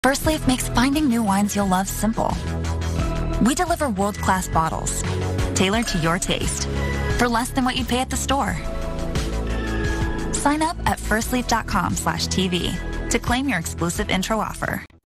Firstleaf makes finding new wines you'll love simple. We deliver world-class bottles, tailored to your taste, for less than what you'd pay at the store. Sign up at firstleaf.com/TV to claim your exclusive intro offer.